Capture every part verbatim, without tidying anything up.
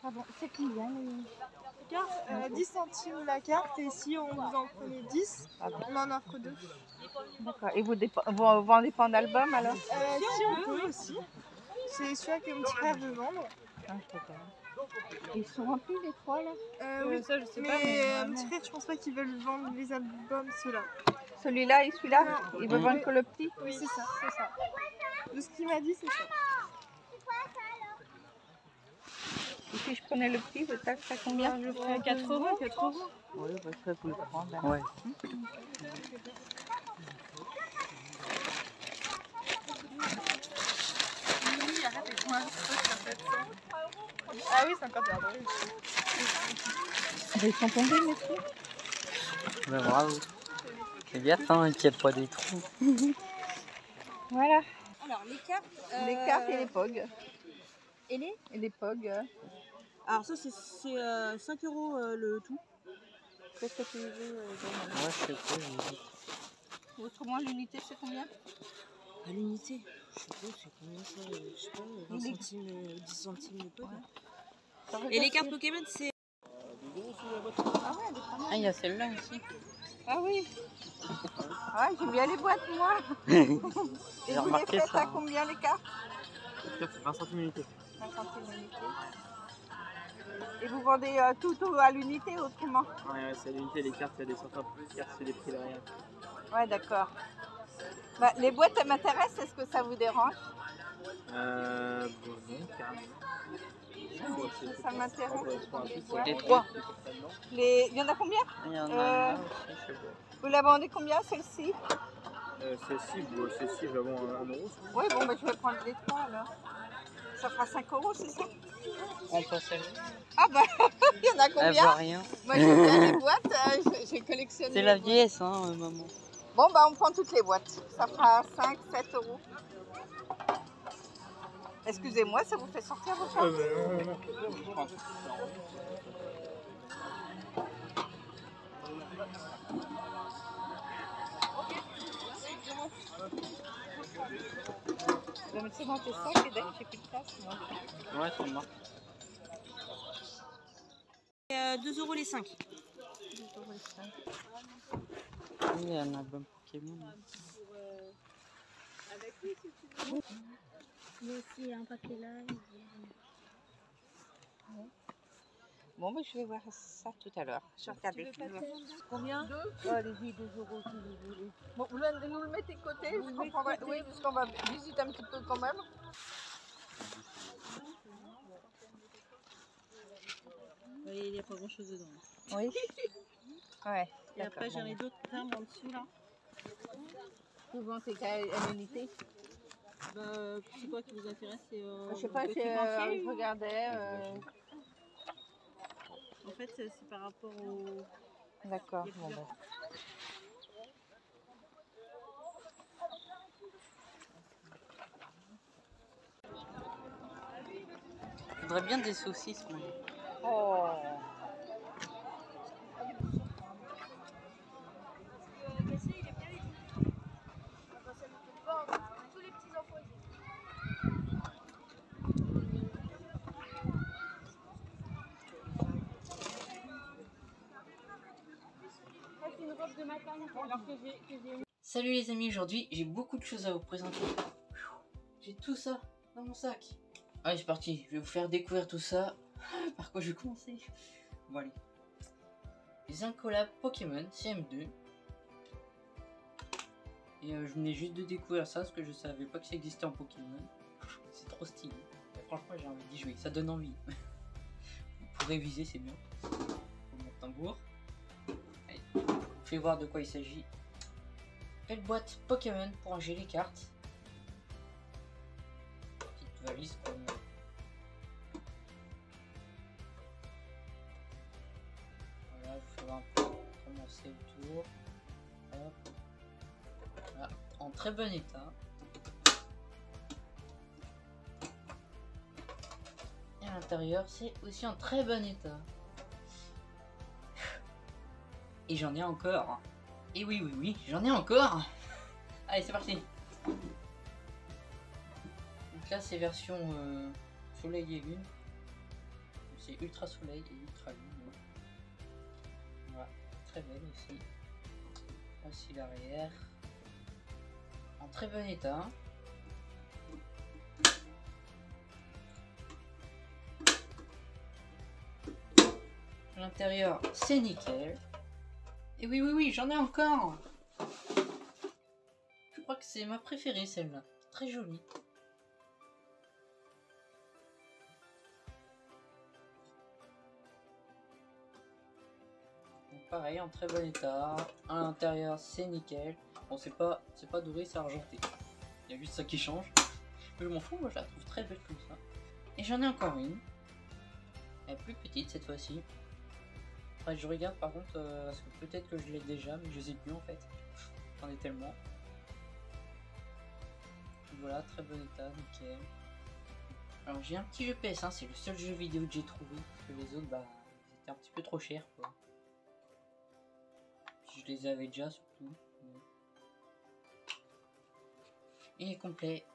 Pardon, c'est combien les cartes euh, dix centimes la carte et si on vous en prenez dix, on en offre deux. D'accord. Et vous, vous vendez pas en album alors? euh, Si on peut aussi. C'est celui-là que mon petit frère veut vendre. Ah, ils sont remplis les trois là? euh, Oui, ça je sais mais pas. Mais euh, mon petit frère, je pense pas qu'ils veulent vendre les albums ceux-là. Celui-là et celui-là? Ils veulent vendre oui. que le petit? Oui, c'est ça, c'est ça. De ce qu'il m'a dit, c'est ça. Et si je prenais le petit, vous taxez à combien? Je ferais quatre euros. quatre euros. Oui, bah, je vais vous le prendre. Ouais. Ah oui, c'est encore bien drôle. Ils sont tombés, messieurs? Bah, bravo. C'est bien ça, hein, qu'il n'y a pas des trous. Voilà. Alors, les cartes... Euh... Les cartes et les pogs. Et les Et les pogs. Alors ça, c'est euh, cinq euros euh, le tout. Qu'est-ce que tu veux euh, Moi, je sais pas, j'hésite. Autrement, l'unité, c'est combien? À l'unité, je sais pas, c'est combien ça? Je sais pas, vingt centimes, euh, dix centimes le pog. Ouais. Et les cartes Pokémon, c'est... Ah ouais, ah, il y a celle-là aussi. Ah oui. Ah, j'aime bien les boîtes, moi. J'ai Et vous les remarqué faites ça. à combien les cartes? vingt centimes l'unité. vingt centimes l'unité. Et vous vendez euh, tout, tout à l'unité autrement? Ouais, ouais, c'est à l'unité, les cartes, il y a des centaines de cartes, c'est des prix derrière. Ouais, d'accord. Bah, les boîtes, elles m'intéressent, est-ce que ça vous dérange? Euh, bon, non, carrément. Bon, Ça m'intéresse. Les trois. Les... Il y en a combien? Il y en a euh... un aussi, je sais pas. Vous la vendez combien, celle-ci? Euh, celle-ci, bon, celle-ci, je la vends à un euro. Oui, bon, bah, je vais prendre les trois alors. Ça fera cinq euros, c'est ça? On prend celle-là. Ah bah, il y en a Elle combien? voit rien. Moi, j'aime bien les boîtes, euh, j'ai collectionné. C'est la vieillesse, hein, euh, maman. Bon, bah, on prend toutes les boîtes. Ça fera cinq, sept euros. Excusez-moi, ça vous fait sortir vos cartes? Euh, non, non, non. Je vais mettre ça dans tes sacs et dès que j'ai plus de place, moi. Ouais, ça marche. Euh, deux euros les cinq. Il y a un album Pokémon. Il y a aussi un papier là. Bon, bah, je vais voir ça tout à l'heure. Je vais regarder. Combien? Deux. Oh, allez-y, deux euros si vous voulez. Bon, vous nous le mettez de côté, je comprends. Oui, parce qu'on va visiter un petit peu quand même. Oui, il n'y a pas grand chose dedans. Oui. Ouais. Et après, j'en ai d'autres termes en dessous là. Souvent, c'est qu'à l'unité. Bah, c'est quoi qui vous intéresse? euh, Je sais pas, le c'est, euh, financier, je regardais. Euh... En fait, c'est par rapport au... D'accord. Bon, bah. Je voudrais bien des saucisses, moi. Oh. Salut les amis, aujourd'hui j'ai beaucoup de choses à vous présenter. J'ai tout ça dans mon sac. Allez, c'est parti, je vais vous faire découvrir tout ça. Par quoi je vais commencer? Bon, allez. Les incollables Pokémon C M deux. Et euh, je venais juste de découvrir ça parce que je savais pas que ça existait en Pokémon. C'est trop stylé. Et franchement, j'ai envie d'y jouer, ça donne envie. Pour réviser, c'est bien. Pour mon tambour. Allez, je vais voir de quoi il s'agit. Belle boîte Pokémon pour ranger les cartes. Petite valise comme... Voilà, il faudra un peu commencer le tour. Hop. Voilà, en très bon état. Et à l'intérieur, c'est aussi en très bon état. Et j'en ai encore. Et oui, oui, oui, j'en ai encore. Allez, c'est parti. Donc là, c'est version euh, soleil et lune. c'est Ultra Soleil et Ultra Lune. Voilà, très belle aussi. Voici l'arrière. En très bon état. L'intérieur, c'est nickel. Et oui, oui, oui, j'en ai encore. Je crois que c'est ma préférée, celle-là. Très jolie. Donc pareil, en très bon état. À l'intérieur, c'est nickel. Bon, c'est pas, c'est pas doré, c'est argenté. Il y a juste ça qui change. Mais je m'en fous, moi je la trouve très belle comme ça. Et j'en ai encore une. Elle est plus petite cette fois-ci. Enfin, je regarde par contre, euh, parce que peut-être que je l'ai déjà, mais je sais plus en fait. J'en ai tellement. Voilà, très bon état, nickel. Alors j'ai un petit G P S, hein, c'est le seul jeu vidéo que j'ai trouvé. Parce que les autres, bah, ils étaient un petit peu trop chers quoi. Puis je les avais déjà surtout. Il est complet.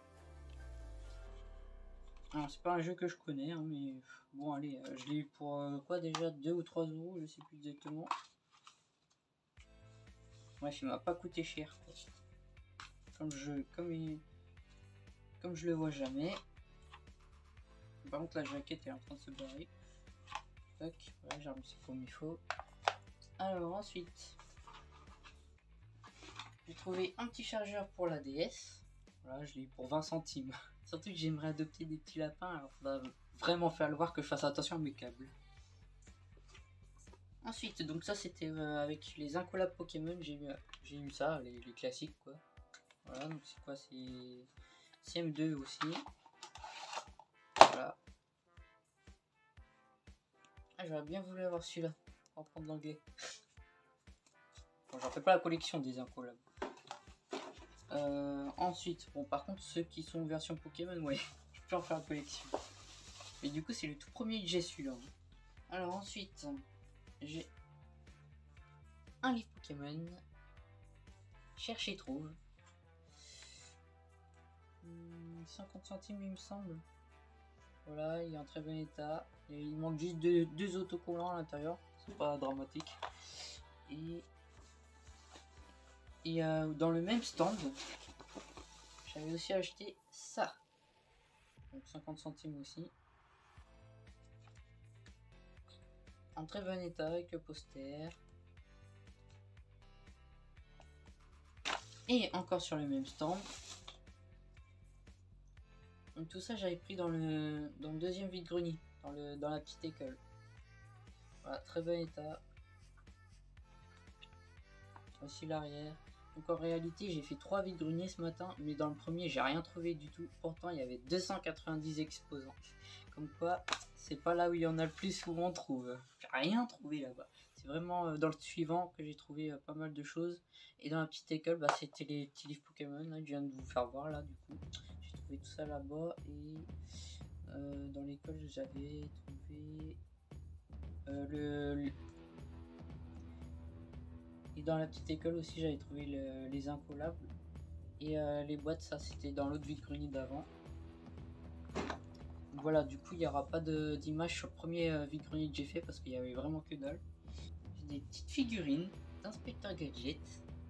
Alors c'est pas un jeu que je connais, hein, mais bon allez, euh, je l'ai eu pour euh, quoi déjà deux ou trois euros, je sais plus exactement. Bref, il m'a pas coûté cher quoi. Comme je, comme il, comme je le vois jamais. Par contre la jaquette est en train de se barrer. Tac, voilà, j'ai remis ça comme il faut. Alors ensuite, j'ai trouvé un petit chargeur pour la D S. Voilà, je l'ai eu pour vingt centimes. Surtout que j'aimerais adopter des petits lapins, alors il faudra vraiment faire le voir que je fasse attention à mes câbles. Ensuite, donc ça c'était euh, avec les incollables Pokémon, j'ai eu, j'ai eu ça, les, les classiques quoi. Voilà, donc c'est quoi, c'est C M deux aussi. Voilà. Ah, j'aurais bien voulu avoir celui-là, pour apprendre l'anglais. Bon, j'en fais pas la collection des incollables. Euh, ensuite, bon par contre ceux qui sont version Pokémon, ouais, je peux en faire la collection. Mais du coup c'est le tout premier que j'ai celui-là. Alors ensuite, j'ai un livre Pokémon. Cherche et trouve. Hmm, cinquante centimes il me semble. Voilà, il est en très bon état. Et il manque juste deux, deux autocollants à l'intérieur. C'est pas dramatique. Et Et euh, dans le même stand, j'avais aussi acheté ça. Donc cinquante centimes aussi. En très bon état avec le poster. Et encore sur le même stand. Donc tout ça j'avais pris dans le, dans le deuxième vide-grenier. Dans, le, dans la petite école. Voilà, très bon état. Voici l'arrière. Donc en réalité j'ai fait trois vides-greniers ce matin, mais dans le premier j'ai rien trouvé du tout. Pourtant il y avait deux cent quatre-vingt-dix exposants. Comme quoi c'est pas là où il y en a le plus où on trouve. J'ai rien trouvé là-bas. C'est vraiment euh, dans le suivant que j'ai trouvé euh, pas mal de choses. Et dans la petite école, bah, c'était les petits livres Pokémon là, que je viens de vous faire voir là du coup. J'ai trouvé tout ça là-bas. Et euh, dans l'école j'avais trouvé euh, le... le Et dans la petite école aussi j'avais trouvé le, les incollables. Et euh, les boîtes, ça c'était dans l'autre vide-grenier d'avant. Voilà, du coup il n'y aura pas d'image sur le premier euh, vide-grenier que j'ai fait parce qu'il y avait vraiment que dalle. J'ai des petites figurines d'Inspecteur Gadget.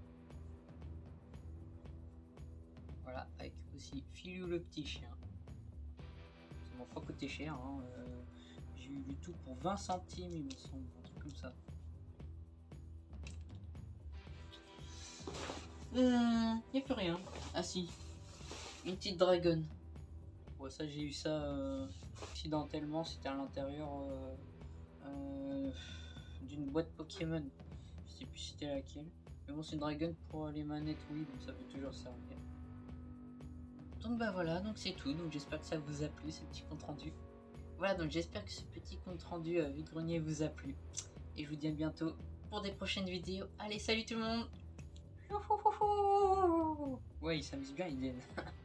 Voilà, avec aussi Filou le petit chien. Ça m'a pas coûté cher, hein. euh, j'ai eu du tout pour vingt centimes il me semble, un truc comme ça. Il euh, n'y a plus rien. Ah si, une petite dragonne. Bon, ça j'ai eu ça euh, accidentellement, c'était à l'intérieur euh, euh, d'une boîte Pokémon. Je sais plus c'était laquelle. Mais bon, c'est une dragonne pour les manettes, oui, donc ça peut toujours servir. Donc bah voilà, donc c'est tout. Donc j'espère que ça vous a plu ce petit compte rendu. Voilà, donc j'espère que ce petit compte rendu euh, vide-grenier vous a plu. Et je vous dis à bientôt pour des prochaines vidéos. Allez, salut tout le monde! Ouais, il s'amuse bien, Iden.